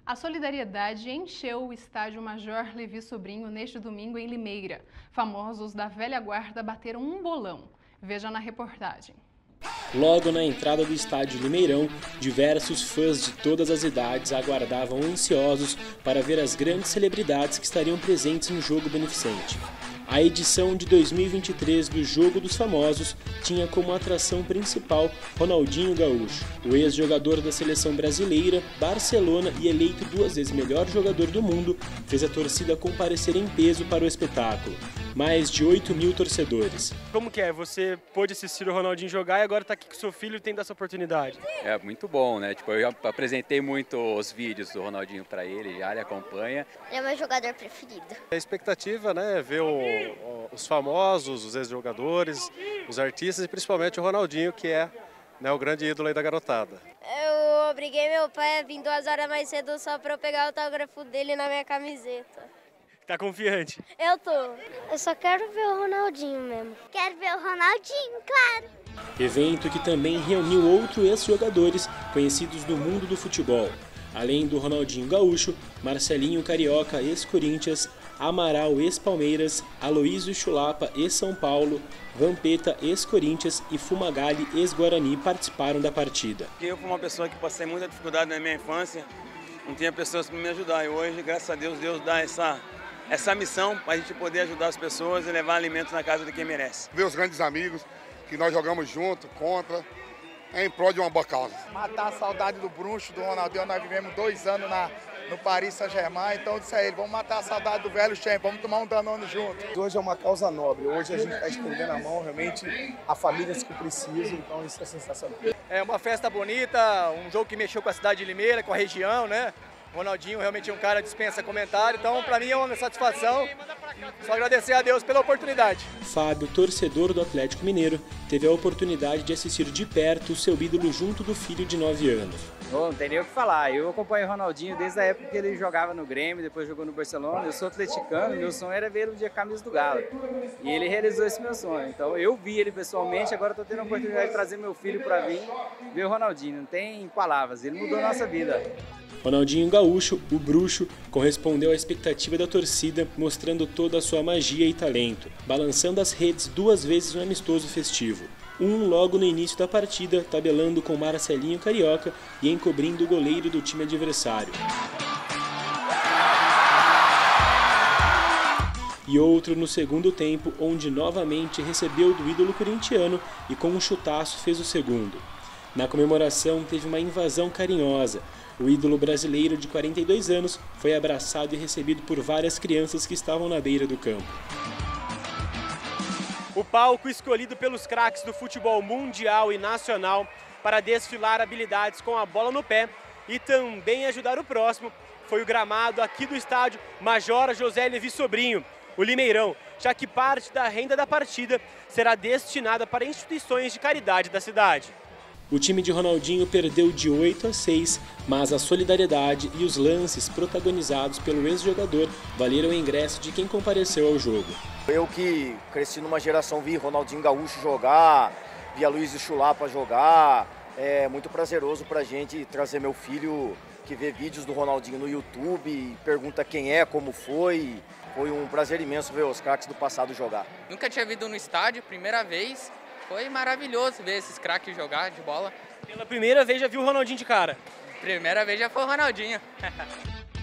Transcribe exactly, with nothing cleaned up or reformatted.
A solidariedade encheu o estádio Major Levi Sobrinho neste domingo em Limeira. Famosos da velha guarda bateram um bolão. Veja na reportagem. Logo na entrada do estádio Limeirão, diversos fãs de todas as idades aguardavam ansiosos para ver as grandes celebridades que estariam presentes no jogo beneficente. A edição de dois mil e vinte e três do Jogo dos Famosos tinha como atração principal Ronaldinho Gaúcho. O ex-jogador da seleção brasileira, Barcelona e eleito duas vezes melhor jogador do mundo, fez a torcida comparecer em peso para o espetáculo. Mais de oito mil torcedores. Como que é? Você pôde assistir o Ronaldinho jogar e agora está aqui com seu filho tendo essa oportunidade. É muito bom, né? Tipo, eu já apresentei muito os vídeos do Ronaldinho para ele, já ele acompanha. Ele é meu jogador preferido. A expectativa, né, é ver o, o, os famosos, os ex-jogadores, os artistas e principalmente o Ronaldinho, que é, né, o grande ídolo aí da garotada. Eu obriguei meu pai a vir duas horas mais cedo só para eu pegar o autógrafo dele na minha camiseta. Tá confiante? Eu tô. Eu só quero ver o Ronaldinho mesmo. Quero ver o Ronaldinho, claro. Evento que também reuniu outros ex-jogadores conhecidos do mundo do futebol. Além do Ronaldinho Gaúcho, Marcelinho Carioca, ex-Corinthians, Amaral, ex-Palmeiras, Aloísio Chulapa, ex-São Paulo, Vampeta, ex-Corinthians e Fumagalli, ex-Guarani participaram da partida. Eu fui uma pessoa que passei muita dificuldade na minha infância, não tinha pessoas para me ajudar e hoje, graças a Deus, Deus dá essa... essa missão para a gente poder ajudar as pessoas e levar alimentos na casa de quem merece. Ver os grandes amigos que nós jogamos junto, contra, em prol de uma boa causa. Matar a saudade do bruxo, do Ronaldinho, nós vivemos dois anos na, no Paris Saint-Germain, então eu disse a ele, vamos matar a saudade do velho Champ, vamos tomar um Danone junto. Hoje é uma causa nobre, hoje a gente está estendendo a mão realmente a famílias que precisam, então isso é sensacional. É uma festa bonita, um jogo que mexeu com a cidade de Limeira, com a região, né? O Ronaldinho realmente é um cara que dispensa comentário, então para mim é uma satisfação, só agradecer a Deus pela oportunidade. Fábio, torcedor do Atlético Mineiro, teve a oportunidade de assistir de perto o seu ídolo junto do filho de nove anos. Oh, não tem nem o que falar, eu acompanho o Ronaldinho desde a época que ele jogava no Grêmio, depois jogou no Barcelona. Eu sou atleticano, meu sonho era ver ele de camisa do Galo, e ele realizou esse meu sonho. Então eu vi ele pessoalmente, agora estou tendo a oportunidade de trazer meu filho para vir ver o Ronaldinho, não tem palavras, ele mudou a nossa vida. Ronaldinho Gaúcho, o bruxo, correspondeu à expectativa da torcida, mostrando toda a sua magia e talento, balançando as redes duas vezes no amistoso festivo. Um logo no início da partida, tabelando com Marcelinho Carioca e encobrindo o goleiro do time adversário. E outro no segundo tempo, onde novamente recebeu do ídolo corintiano e com um chutaço fez o segundo. Na comemoração teve uma invasão carinhosa. O ídolo brasileiro de quarenta e dois anos foi abraçado e recebido por várias crianças que estavam na beira do campo. O palco escolhido pelos craques do futebol mundial e nacional para desfilar habilidades com a bola no pé e também ajudar o próximo foi o gramado aqui do estádio Major José Levi Sobrinho, o Limeirão, já que parte da renda da partida será destinada para instituições de caridade da cidade. O time de Ronaldinho perdeu de oito a seis, mas a solidariedade e os lances protagonizados pelo ex-jogador valeram o ingresso de quem compareceu ao jogo. Eu que cresci numa geração, vi Ronaldinho Gaúcho jogar, vi Aloísio Chulapa jogar, é muito prazeroso pra gente trazer meu filho que vê vídeos do Ronaldinho no YouTube, pergunta quem é, como foi. Foi um prazer imenso ver os craques do passado jogar. Nunca tinha visto no estádio, primeira vez. Foi maravilhoso ver esses craques jogar de bola. Pela primeira vez já viu o Ronaldinho de cara? Primeira vez já foi o Ronaldinho.